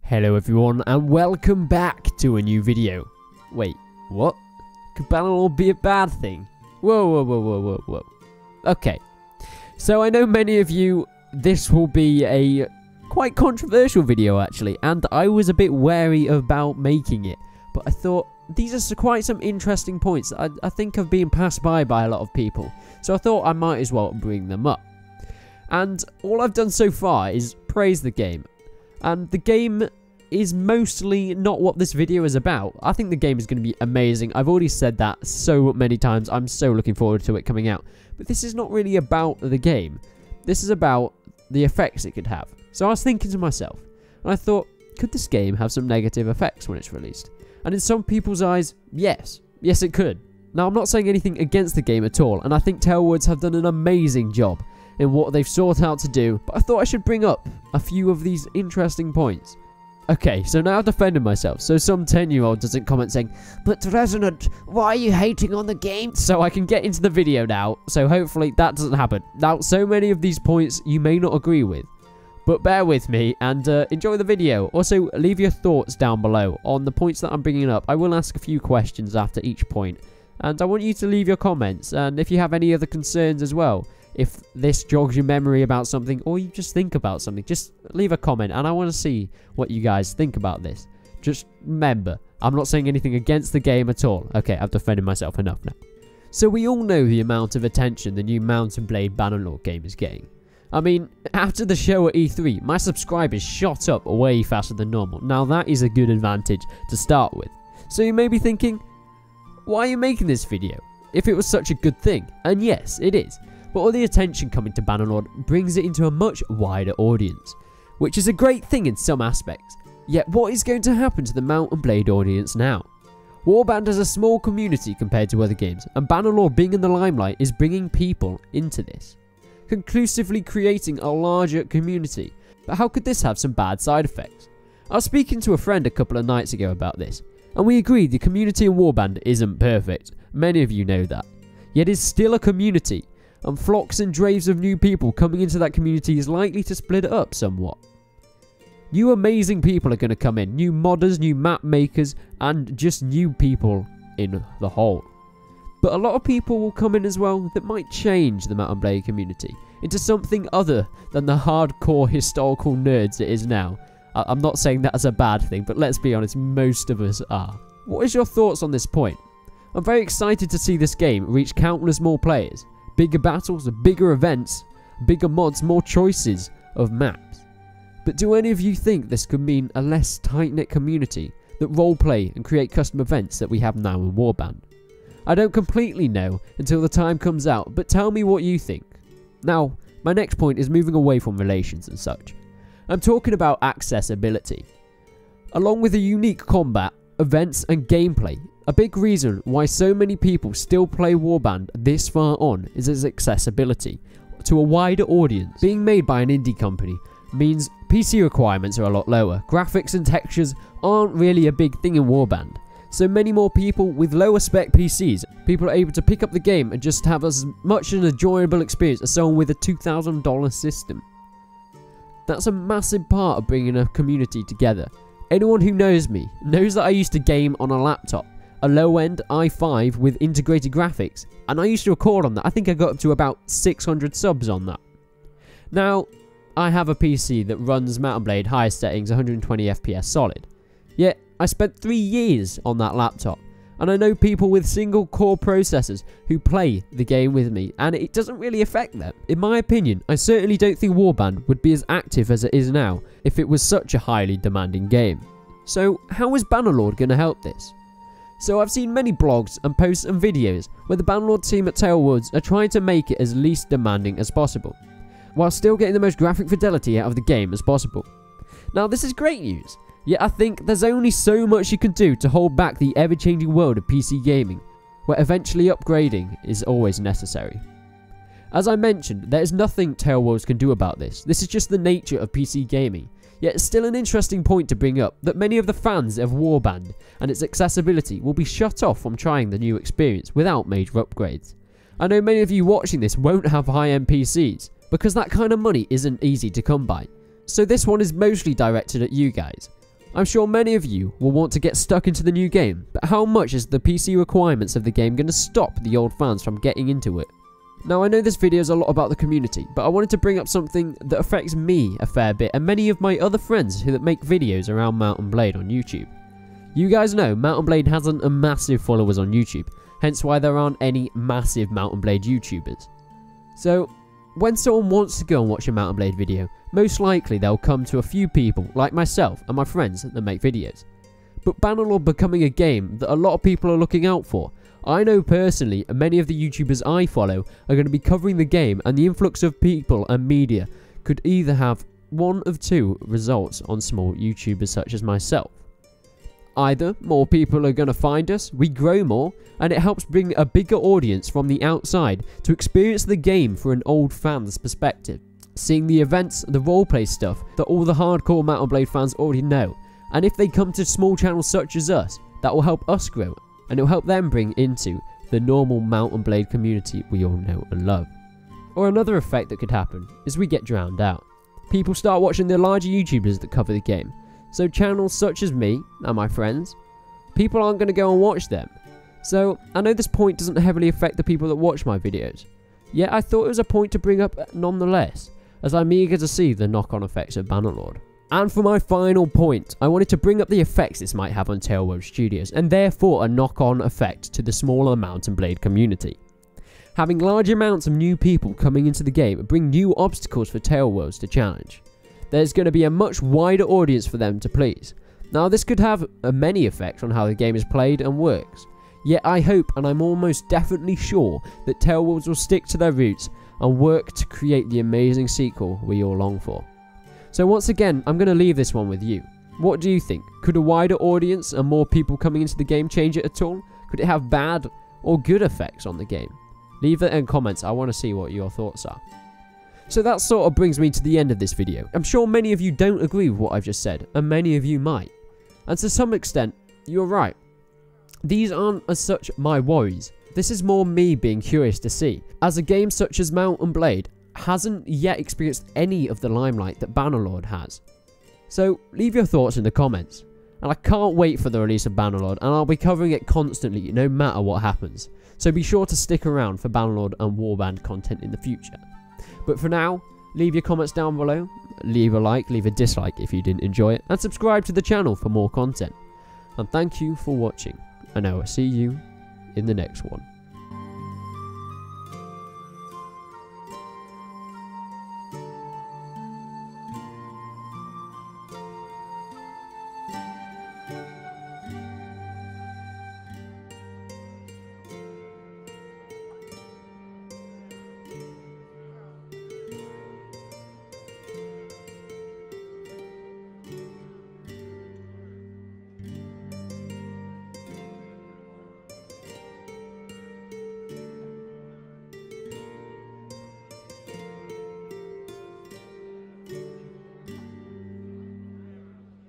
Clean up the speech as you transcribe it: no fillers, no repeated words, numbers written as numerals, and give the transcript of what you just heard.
Hello everyone and welcome back to a new video. Wait, what? Could Bannerlord be a bad thing? Whoa. Okay, so I know many of you, this will be a quite controversial video actually, and I was a bit wary about making it, but I thought these are quite some interesting points that I think have been passed by a lot of people, so I thought I might as well bring them up. And all I've done so far is praise the game, and the game is mostly not what this video is about. I think the game is going to be amazing. I've already said that so many times. I'm so looking forward to it coming out. But this is not really about the game. This is about the effects it could have. So I was thinking to myself, and I thought, could this game have some negative effects when it's released? And in some people's eyes, yes. Yes, it could. Now, I'm not saying anything against the game at all, and I think Tailwoods have done an amazing job in what they've sought out to do, but I thought I should bring up a few of these interesting points. Okay, so now I've defended myself, so some 10-year-old doesn't comment saying, "But Resonant, why are you hating on the game?" So I can get into the video now, so hopefully that doesn't happen. Now, so many of these points you may not agree with, but bear with me and enjoy the video. Also, leave your thoughts down below on the points that I'm bringing up. I will ask a few questions after each point, and I want you to leave your comments, and if you have any other concerns as well. If this jogs your memory about something, or you just think about something, just leave a comment, and I want to see what you guys think about this. Just remember, I'm not saying anything against the game at all. Okay, I've defended myself enough now. So we all know the amount of attention the new Mount & Blade Bannerlord game is getting. I mean, after the show at E3, my subscribers shot up way faster than normal. Now that is a good advantage to start with. So you may be thinking, why are you making this video if it was such a good thing? And yes, it is. But all the attention coming to Bannerlord brings it into a much wider audience, which is a great thing in some aspects. Yet what is going to happen to the Mount & Blade audience now? Warband is a small community compared to other games, and Bannerlord being in the limelight is bringing people into this, conclusively creating a larger community. But how could this have some bad side effects? I was speaking to a friend a couple of nights ago about this, and we agreed the community in Warband isn't perfect. Many of you know that. Yet it's still a community, and flocks and draves of new people coming into that community is likely to split it up somewhat. New amazing people are going to come in, new modders, new map makers, and just new people in the whole. But a lot of people will come in as well that might change the Mount & Blade community into something other than the hardcore historical nerds it is now. I'm not saying that as a bad thing, but let's be honest, most of us are. What is your thoughts on this point? I'm very excited to see this game reach countless more players. Bigger battles, bigger events, bigger mods, more choices of maps. But do any of you think this could mean a less tight-knit community that roleplay and create custom events that we have now in Warband? I don't completely know until the time comes out, but tell me what you think. Now, my next point is moving away from relations and such. I'm talking about accessibility. Along with a unique combat, events and gameplay, a big reason why so many people still play Warband this far on is its accessibility to a wider audience. Being made by an indie company means PC requirements are a lot lower. Graphics and textures aren't really a big thing in Warband. So many more people with lower spec PCs, people are able to pick up the game and just have as much an enjoyable experience as someone with a $2,000 system. That's a massive part of bringing a community together. Anyone who knows me knows that I used to game on a laptop. A low-end i5 with integrated graphics, and I used to record on that. I think I got up to about 600 subs on that. Now, I have a PC that runs Mount & Blade highest settings 120 FPS solid. Yet, I spent 3 years on that laptop, and I know people with single core processors who play the game with me, and it doesn't really affect them. In my opinion, I certainly don't think Warband would be as active as it is now if it was such a highly demanding game. So, how is Bannerlord going to help this? So I've seen many blogs and posts and videos where the Bannerlord team at Tailwoods are trying to make it as least demanding as possible, while still getting the most graphic fidelity out of the game as possible. Now this is great news, yet I think there's only so much you can do to hold back the ever-changing world of PC gaming, where eventually upgrading is always necessary. As I mentioned, there is nothing Tailwoods can do about this. This is just the nature of PC gaming. Yet it's still an interesting point to bring up that many of the fans of Warband and its accessibility will be shut off from trying the new experience without major upgrades. I know many of you watching this won't have high-end PCs, because that kind of money isn't easy to come by. So this one is mostly directed at you guys. I'm sure many of you will want to get stuck into the new game, but how much is the PC requirements of the game going to stop the old fans from getting into it? Now I know this video is a lot about the community, but I wanted to bring up something that affects me a fair bit and many of my other friends who make videos around Mount & Blade on YouTube. You guys know Mount & Blade hasn't a massive followers on YouTube, hence why there aren't any massive Mount & Blade YouTubers. So, when someone wants to go and watch a Mount & Blade video, most likely they'll come to a few people like myself and my friends that make videos. But Bannerlord becoming a game that a lot of people are looking out for. I know personally many of the YouTubers I follow are going to be covering the game, and the influx of people and media could either have one of two results on small YouTubers such as myself. Either more people are going to find us, we grow more, and it helps bring a bigger audience from the outside to experience the game from an old fan's perspective, seeing the events, the roleplay stuff that all the hardcore Mount & Blade fans already know. And if they come to small channels such as us, that will help us grow, and it will help them bring into the normal Mount & Blade community we all know and love. Or another effect that could happen is we get drowned out. People start watching the larger YouTubers that cover the game. So channels such as me and my friends, people aren't going to go and watch them. So I know this point doesn't heavily affect the people that watch my videos, yet I thought it was a point to bring up nonetheless, as I'm eager to see the knock-on effects of Bannerlord. And for my final point, I wanted to bring up the effects this might have on Taleworld Studios, and therefore a knock-on effect to the smaller Mount & Blade community. Having large amounts of new people coming into the game bring new obstacles for Taleworlds to challenge. There's going to be a much wider audience for them to please. Now this could have many effects on how the game is played and works, yet I hope and I'm almost definitely sure that Taleworlds will stick to their roots and work to create the amazing sequel we all long for. So once again, I'm going to leave this one with you. What do you think? Could a wider audience and more people coming into the game change it at all? Could it have bad or good effects on the game? Leave it in comments, I want to see what your thoughts are. So that sort of brings me to the end of this video. I'm sure many of you don't agree with what I've just said, and many of you might. And to some extent, you're right. These aren't as such my worries. This is more me being curious to see, as a game such as Mount & Blade hasn't yet experienced any of the limelight that Bannerlord has. So leave your thoughts in the comments. And I can't wait for the release of Bannerlord, and I'll be covering it constantly no matter what happens. So be sure to stick around for Bannerlord and Warband content in the future. But for now, leave your comments down below, leave a like, leave a dislike if you didn't enjoy it, and subscribe to the channel for more content. And thank you for watching, and I will see you in the next one.